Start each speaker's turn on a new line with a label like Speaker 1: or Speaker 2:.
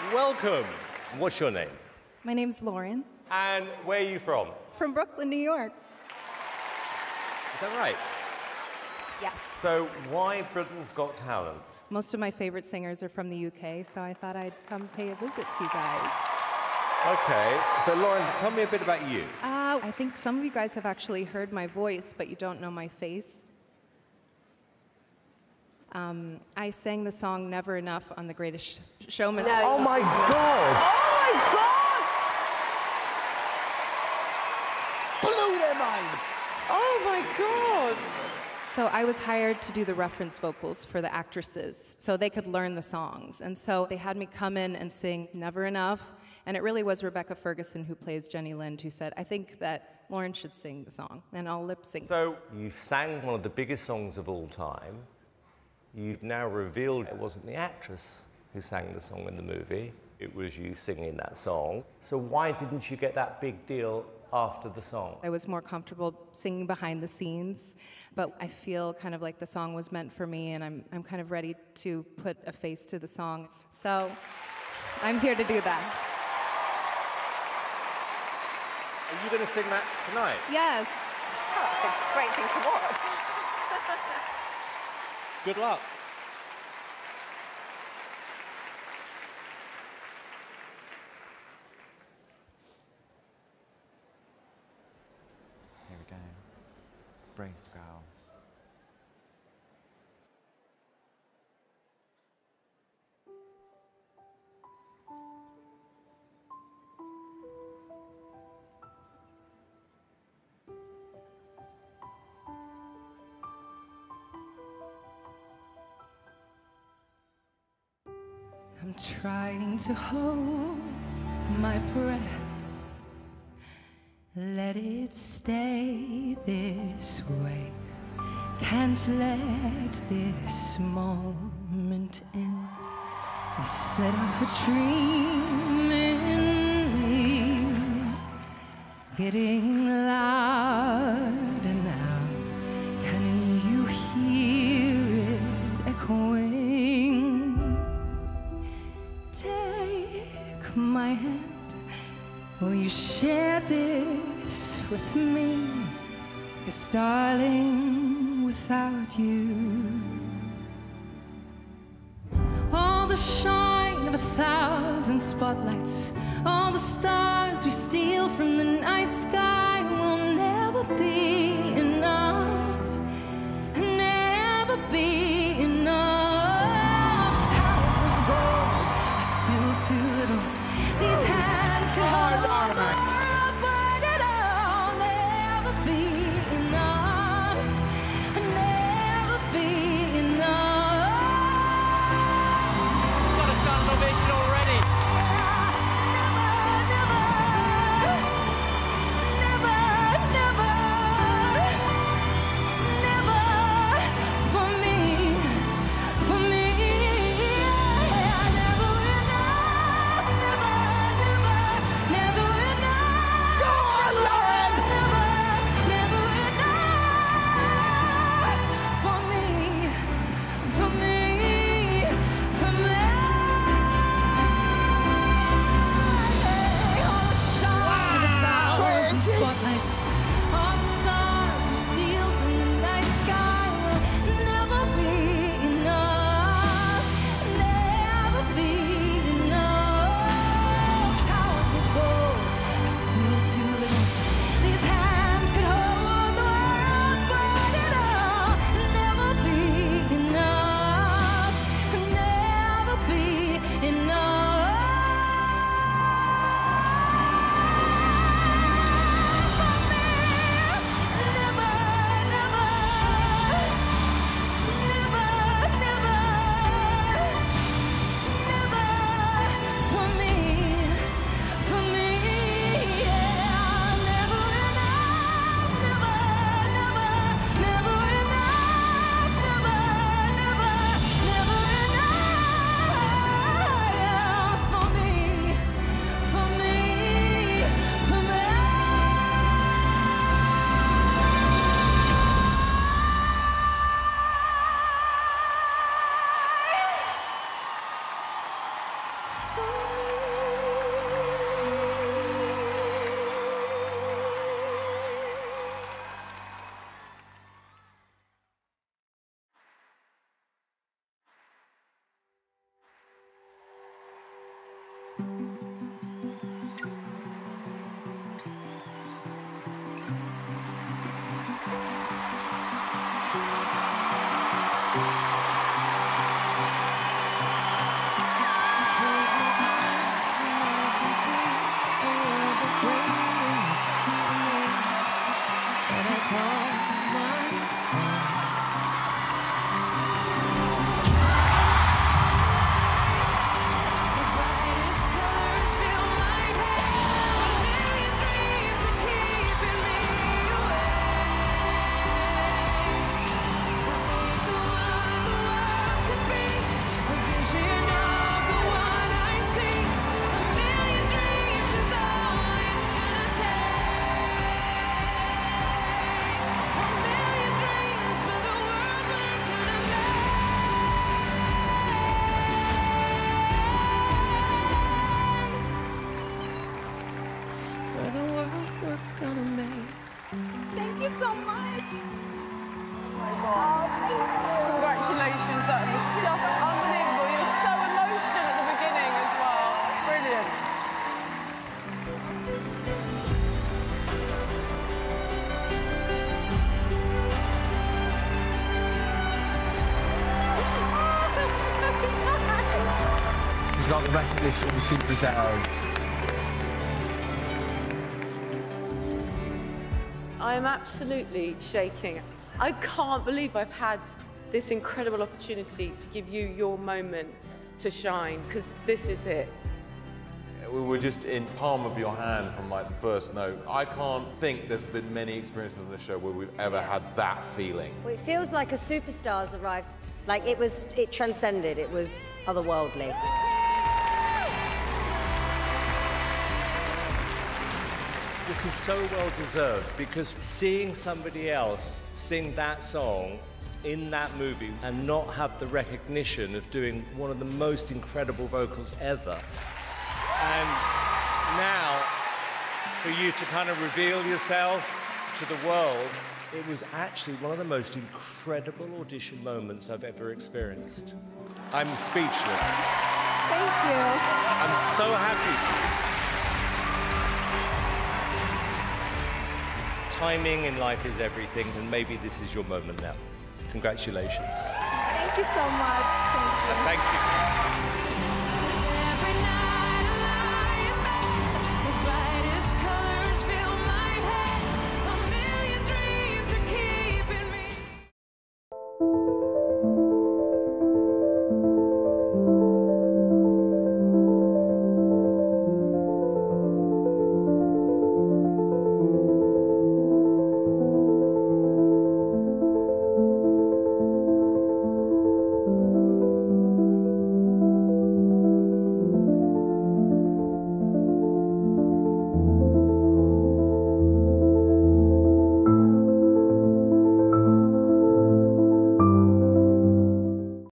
Speaker 1: Welcome. What's your name?
Speaker 2: My name's Lauren.
Speaker 1: And where are you from?
Speaker 2: From Brooklyn, New York.
Speaker 1: Is that right?
Speaker 2: Yes.
Speaker 1: So why Britain's Got Talent?
Speaker 2: Most of my favorite singers are from the UK, so I thought I'd come pay a visit to you guys.
Speaker 1: Okay, so Lauren, tell me a bit about you.
Speaker 2: I think some of you guys have actually heard my voice, but you don't know my face. I sang the song Never Enough on The Greatest Showman.
Speaker 1: No. Oh my God!
Speaker 3: Oh my God! Blew their minds!
Speaker 4: Oh my God!
Speaker 2: So I was hired to do the reference vocals for the actresses so they could learn the songs. And so they had me come in and sing Never Enough. And it really was Rebecca Ferguson, who plays Jenny Lind, who said, I think that Lauren should sing the song, and I'll lip sync.
Speaker 1: So you sang one of the biggest songs of all time. You've now revealed it wasn't the actress who sang the song in the movie. It was you singing that song. So why didn't you get that big deal after the song?
Speaker 2: I was more comfortable singing behind the scenes, but I feel kind of like the song was meant for me, and I'm kind of ready to put a face to the song. So I'm here to do that.
Speaker 1: Are you going to sing that tonight?
Speaker 2: Yes.
Speaker 4: Such a great thing to watch.
Speaker 1: Good luck.
Speaker 3: Here we go. Brave girl.
Speaker 2: I'm trying to hold my breath. Let it stay this way. Can't let this moment end. You set off a dream in me, getting louder now. Can you hear it echoing? Take my hand. Will you share this with me? 'Cause darling, without you, all the shine of 1,000 spotlights, all the stars we steal from the night sky will never be enough, never be enough. Towers of gold are still too little. These hands can hold but it'll never be enough, never be enough.
Speaker 5: She's got a standing ovation already.
Speaker 2: Never, never, never, never. Thank you so much.
Speaker 4: Congratulations, that was just unbelievable. You were so emotional at the beginning as well. Brilliant.
Speaker 3: He's got the recognition she deserves.
Speaker 4: I am absolutely shaking. I can't believe I've had this incredible opportunity to give you your moment to shine, because this is it.
Speaker 6: We were just in palm of your hand from like the first note. I can't think there's been many experiences on the show where we've ever had that feeling.
Speaker 7: Well, it feels like a superstar's arrived. Like it transcended, it was otherworldly.
Speaker 1: This is so well deserved because seeing somebody else sing that song in that movie and not have the recognition of doing one of the most incredible vocals ever. And now, for you to kind of reveal yourself to the world, it was actually one of the most incredible audition moments I've ever experienced. I'm speechless.
Speaker 4: Thank you.
Speaker 1: I'm so happy. Timing in life is everything, and maybe this is your moment now. Congratulations.
Speaker 4: Thank you so much. Thank you.
Speaker 1: Thank you.